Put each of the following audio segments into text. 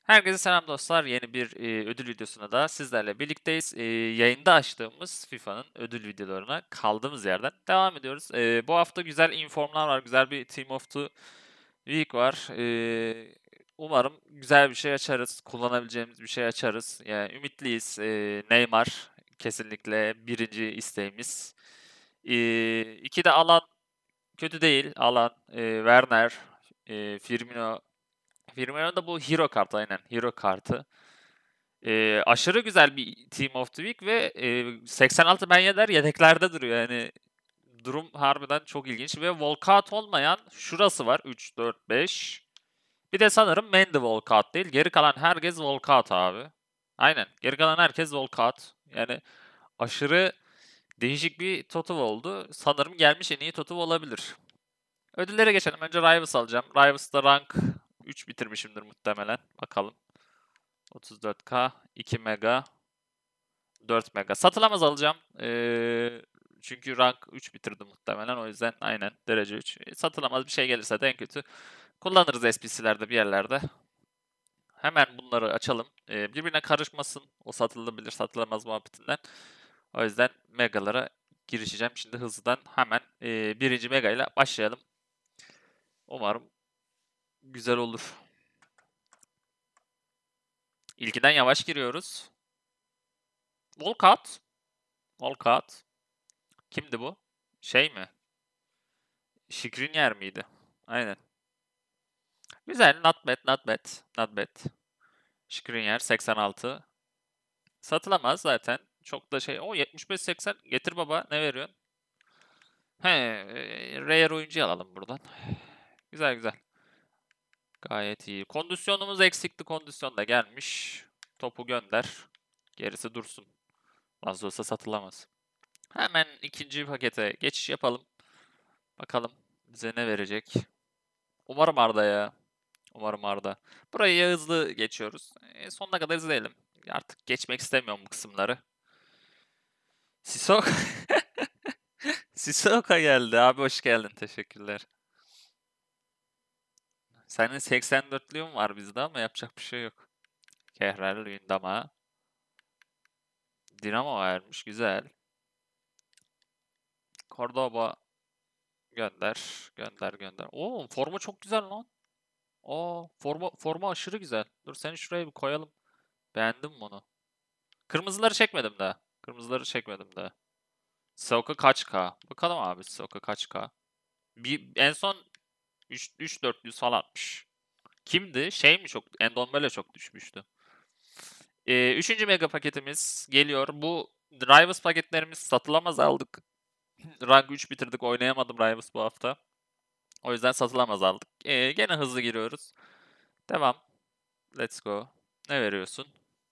Herkese selam dostlar. Yeni bir ödül videosuna da sizlerle birlikteyiz. Yayında açtığımız FIFA'nın ödül videolarına kaldığımız yerden devam ediyoruz. Bu hafta güzel informlar var. Güzel bir Team of the Week var. Umarım güzel bir şey açarız. Kullanabileceğimiz bir şey açarız. Yani ümitliyiz. Neymar kesinlikle birinci isteğimiz. İki de alan kötü değil. Alan, Werner, Firmino. Firmino da bu Hero kartı, aynen Hero kartı. Aşırı güzel bir Team of the Week ve 86 Ben Yedder yedeklerde duruyor. Yani durum harbiden çok ilginç ve walkout olmayan şurası var 3, 4, 5. Bir de sanırım Mendy walkout değil. Geri kalan herkes walkout abi. Aynen. Geri kalan herkes walkout. Yani aşırı değişik bir total oldu. Sanırım gelmiş en iyi total olabilir. Ödüllere geçelim. Önce Rivals alacağım. Rivals'da rank 3 bitirmişimdir muhtemelen. Bakalım. 34K, 2 mega, 4 mega. Satılamaz alacağım. Çünkü rank 3 bitirdim muhtemelen. O yüzden aynen derece 3. Satılamaz bir şey gelirse de en kötü kullanırız SPC'lerde bir yerlerde. Hemen bunları açalım. Birbirine karışmasın. O satılabilir satılamaz muhabbetinden. O yüzden megalara girişeceğim. Şimdi hızlıdan hemen birinci mega ile başlayalım. Umarım güzel olur. İlkiden yavaş giriyoruz. Walkout. Walkout. Kimdi bu? Şey mi? Skriniar miydi? Aynen. Güzel. Not bad, not bad. Not bad. Skriniar 86. Satılamaz zaten. Çok da şey. O 75-80. Getir baba. Ne veriyorsun? He, rare oyuncu alalım buradan. Güzel güzel. Gayet iyi. Kondisyonumuz eksikti. Kondisyon da gelmiş. Topu gönder. Gerisi dursun. Az da olsa satılamaz. Hemen ikinci pakete geçiş yapalım. Bakalım bize ne verecek. Umarım Arda ya. Umarım Arda. Burayı hızlı geçiyoruz. Sonuna kadar izleyelim. Artık geçmek istemiyorum bu kısımları. Sissoko. Sissoko geldi. Abi hoş geldin. Teşekkürler. Senin 84'lüğün var bizde ama yapacak bir şey yok. Kehrer, Luyendama. Dinamo vermiş. Güzel. Cordoba gönder. Gönder gönder. Oo, forma çok güzel lan. Forma aşırı güzel. Dur seni şuraya bir koyalım. Beğendim bunu. Kırmızıları çekmedim daha. Kırmızıları çekmedim daha. Sissoko kaç K? Bakalım abi Sissoko kaç K? En son 3-400 falanmış. Kimdi? Şey mi çok? Endombele çok düşmüştü. Üçüncü mega paketimiz geliyor. Bu Rivals paketlerimiz satılamaz aldık. Rank 3 bitirdik. Oynayamadım Rivals bu hafta. O yüzden satılamaz aldık. Gene hızlı giriyoruz. Devam. Let's go. Ne veriyorsun?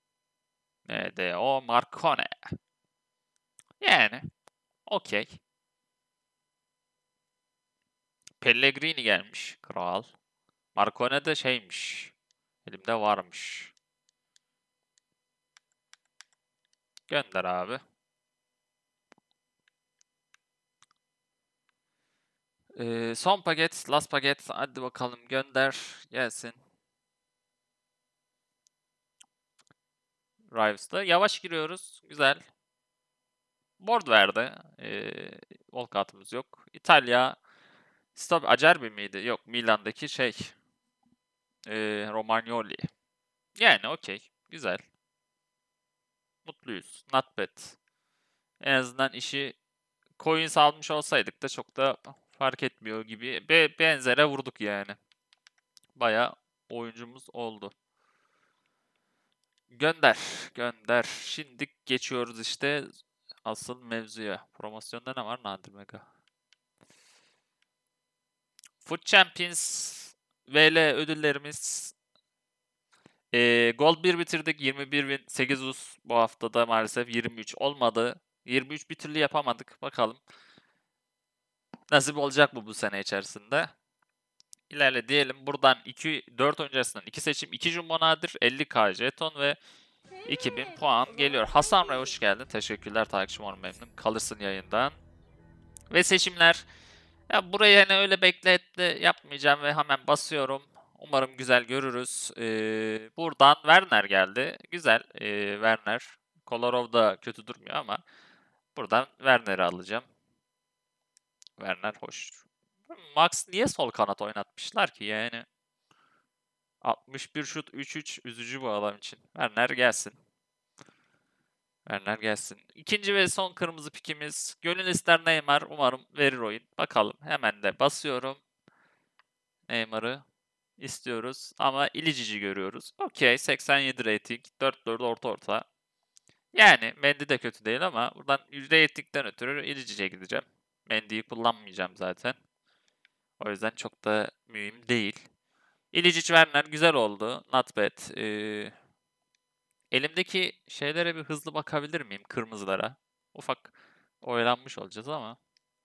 NDO Marcone. Yani. Okey. Pellegrini gelmiş. Kral. Marcone de şeymiş. Elimde varmış. Gönder abi. Son paket, last paket. Hadi bakalım gönder. Gelsin. Rives'ta. Yavaş giriyoruz. Güzel. Board verdi. Walkout'umuz yok. İtalya. Stop Acerbi miydi? Yok. Milan'daki şey. Romagnoli. Yani okey. Güzel. Mutluyuz. Not bad. En azından işi coins almış olsaydık da çok da fark etmiyor gibi. Benzere vurduk yani. Baya oyuncumuz oldu. Gönder. Gönder. Şimdi geçiyoruz işte asıl mevzuya. Promosyonda ne var? Nadir Mega. Foot Champions VL ödüllerimiz. Gold 1 bitirdik. 21.800 bu haftada maalesef 23 olmadı. 23 bir türlü yapamadık. Bakalım. Nasip olacak mı bu sene içerisinde? İlerle diyelim. Buradan 4 oyuncu arasından 2 seçim. 2 Jumbo Nadir, 50k jeton ve 2000 puan geliyor. Hasan Ray hoş geldin. Teşekkürler takipçim umarım memnun kalırsın yayından. Ve seçimler. Ya burayı hani öyle bekletle yapmayacağım ve hemen basıyorum. Umarım güzel görürüz. Buradan Werner geldi. Güzel. Werner. Kolarov da kötü durmuyor ama buradan Werner'i alacağım. Werner hoş. Max niye sol kanat oynatmışlar ki yani? 61 şut 3-3 üzücü bu adam için. Werner gelsin. Werner gelsin. İkinci ve son kırmızı pikimiz. Gönül ister Neymar. Umarım verir oyun. Bakalım. Hemen de basıyorum. Neymar'ı istiyoruz. Ama İlicici görüyoruz. Okey. 87 rating. 4-4 orta orta. Yani Mendy de kötü değil ama buradan %70'den ötürü İlicice'ye gideceğim. Mendy'yi kullanmayacağım zaten. O yüzden çok da mühim değil. İlicic Werner güzel oldu. Not bad. Elimdeki şeylere bir hızlı bakabilir miyim? Kırmızılara. Ufak oyalanmış olacağız ama.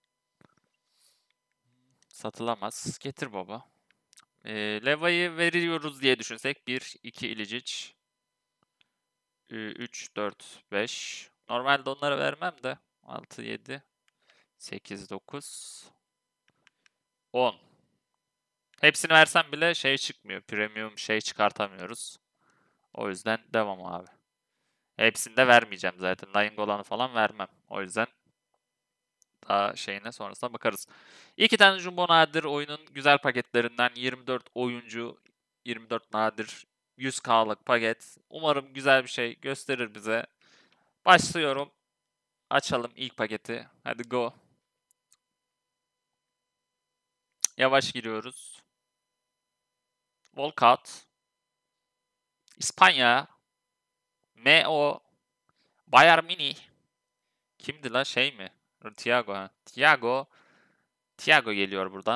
Satılamaz. Getir baba. Leva'yı veriyoruz diye düşünsek. 1, 2 İlicic. 3, 4, 5. Normalde onlara vermem de. 6, 7, 8, 9, 10. Hepsini versem bile şey çıkmıyor. Premium şey çıkartamıyoruz. O yüzden devam abi. Hepsini de vermeyeceğim zaten. Dying olanı falan vermem. O yüzden daha şeyine sonrasına bakarız. İki tane Jumbo Nadir oyunun güzel paketlerinden 24 oyuncu, 24 nadir 100K'lık paket. Umarım güzel bir şey gösterir bize. Başlıyorum. Açalım ilk paketi. Hadi go. Yavaş giriyoruz. Walcott. İspanya. MO. Bayern Mini. Kimdi la şey mi? Thiago ha. Thiago geliyor buradan.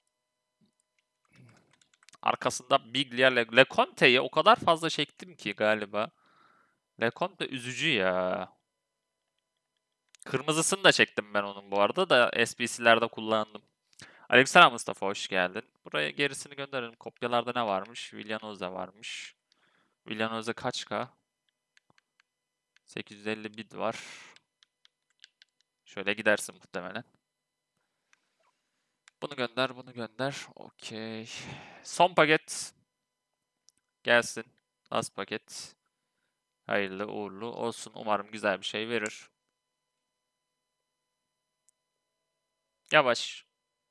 Arkasında Biglia, Leconte'yi o kadar fazla çektim ki galiba. Leconte üzücü ya. Kırmızısını da çektim ben onun bu arada da SBC'lerde kullandım. Aleykümselam Mustafa, hoş geldin. Buraya gerisini gönderelim. Kopyalarda ne varmış? Villanoza varmış. Villanoza kaç K? 850 bid var. Şöyle gidersin muhtemelen. Bunu gönder, bunu gönder. Okey. Son paket. Gelsin. Last paket. Hayırlı uğurlu olsun. Umarım güzel bir şey verir. Yavaş.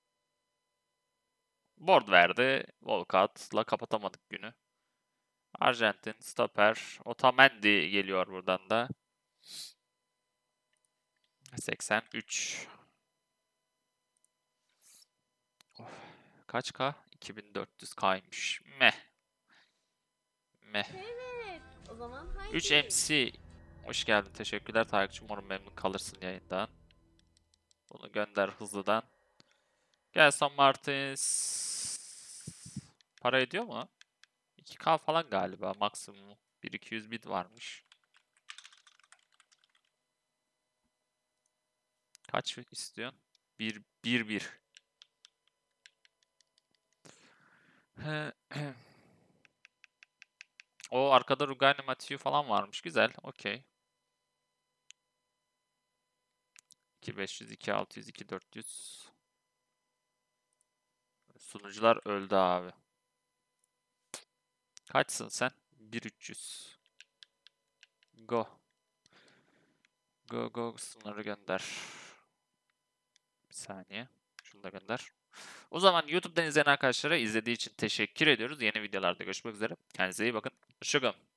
Board verdi. Volkat'la kapatamadık günü. Arjantin, stoper. Otamendi geliyor buradan da. 83. Of. Kaç K? 2400K'ymış. Meh. Meh. Evet. O zaman 3 haydi. MC. Hoş geldin. Teşekkürler Tarık'cığım. Umarım memnun kalırsın yayından. Bunu gönder hızlıdan. Gelson Martins. Para ediyor mu? 2K falan galiba maksimum. 1-200 bid varmış. Kaç istiyorsun? 1-1. O arkada Rugani Mathieu falan varmış. Güzel. Okey. 2500, 2600, 2400. Sunucular öldü abi. Kaçsın sen? 1300. Go. Go go sınırı gönder. Bir saniye. Şunu da gönder. O zaman YouTube'dan izleyen arkadaşlara izlediği için teşekkür ediyoruz. Yeni videolarda görüşmek üzere. Kendinize iyi bakın. Hoşçakalın.